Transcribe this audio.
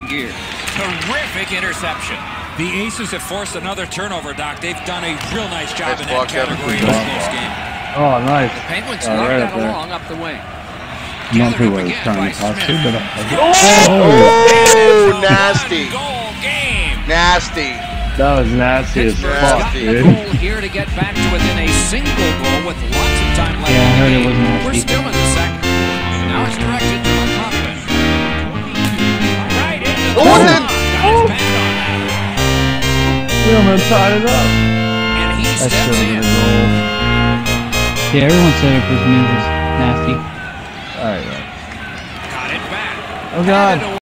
gear. Terrific interception. The Aces have forced another turnover, Doc. They've done a real nice job in that block, category in this game. Oh, nice. The Penguins Right knocked up that there. along up the wing. Not who I was Again trying by to pass to, Smith. but Oh, nasty. Goal game. Nasty. that was nasty as Pittsburgh's fuck, got the dude. goal here to get back to within a single goal with lots of time left Yeah, I in heard the it game. was nasty. We're still in the second. Now it's directed to McLaughlin. Right into the Oh, got his pad on that. Wheelman tied it up. And he That steps should have in. been a goal. Yeah, everyone said it was nasty. Alright, Got it back. oh god. Added